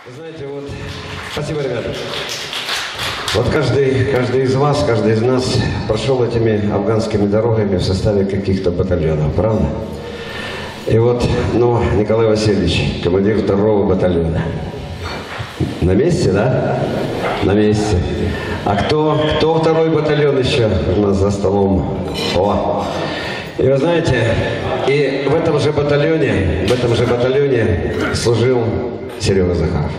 Знаете, вот, спасибо, ребята. Вот каждый из вас, каждый из нас прошел этими афганскими дорогами в составе каких-то батальонов, правда? И вот, ну, Николай Васильевич, командир 2-го батальона. На месте, да? На месте. А кто 2-й батальон еще у нас за столом? О! И вы знаете, и в этом же батальоне служил Серега Захаров.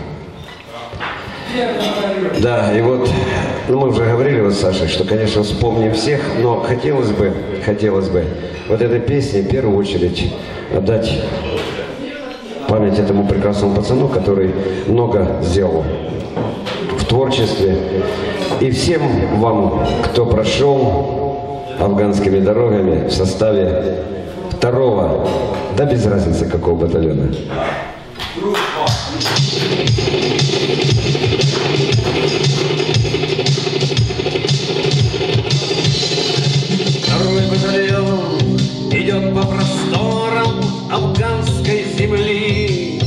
Да, и вот, ну мы уже говорили вот с Сашей, что, конечно, вспомним всех, но хотелось бы вот этой песне в первую очередь отдать память этому прекрасному пацану, который много сделал в творчестве. И всем вам, кто прошел афганскими дорогами в составе 2-го, да без разницы какого батальона. Второй батальон идет по просторам афганской земли.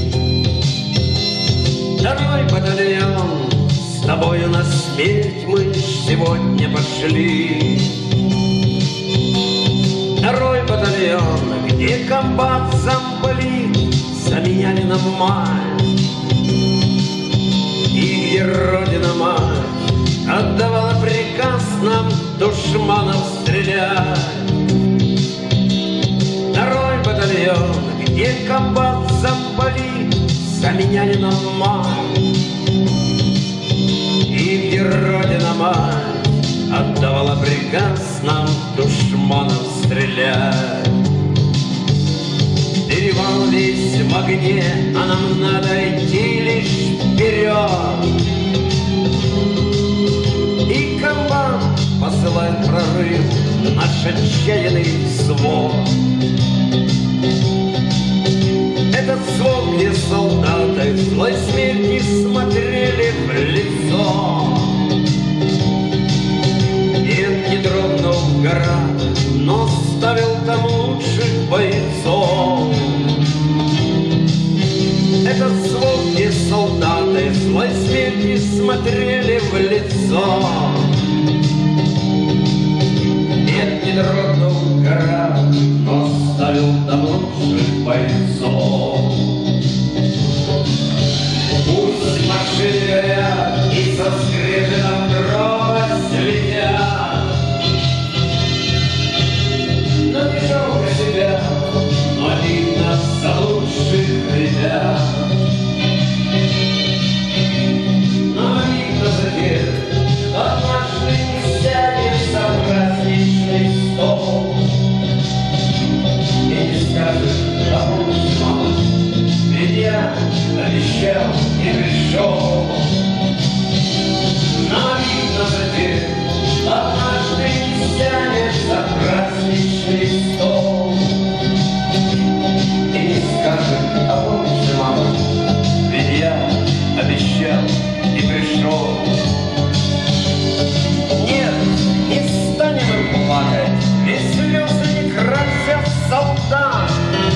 2-й батальон, с тобою на смерть мы сегодня пошли. 2-й батальон, где комбат замполит заменяли на мать, и где Родина-мать отдавала приказ нам душманов стрелять. 2-й батальон, где комбат замполит заменяли на мать, и где Родина-мать отдавала приказ нам душманов стрелять. Перевал весь в огне, а нам надо идти лишь вперед. И комбат посылает прорыв, наш отчаянный взвод. Этот взвод, где солдаты злой смерти смотрели в лицо. Нет, не дрогнул гора, но ставил там лучших бойцов. Этот взвод, где солдаты злой смерти смотрели в лицо. Нет, не дрогнул гора, но ставил там лучших бойцов. Пусть машины горят и со скрежетом дрова летят, но не жалко себя, но обидно за лучших ребят. Но обидно за тех, кто однажды не сядет за праздничный стол и не скажет: «Да будешь, мама, ведь я обещал и пришел». Но обидно за тех, кто однажды не сядет за праздничный стол и не скажет: «А помнишь, мама, ведь я обещал и пришел». Нет, не станем мы плакать, ведь слезы не красят солдат.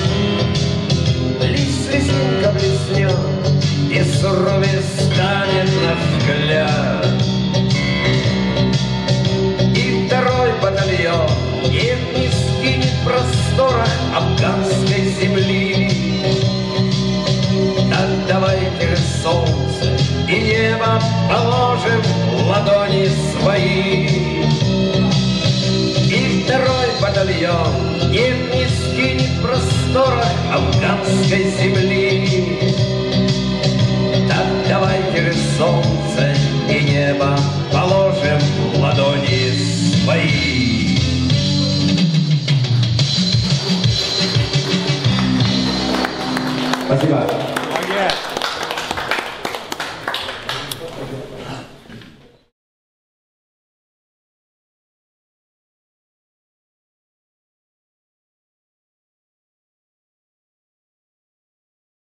Лишь слезинка блеснет, и суровее станет наш взгляд. И 2-й батальон нет, не скинет в просторах афганской земли. Так давайте же солнце и небо положим в ладони свои. И 2-й батальон нет, не скинет в просторах афганской земли.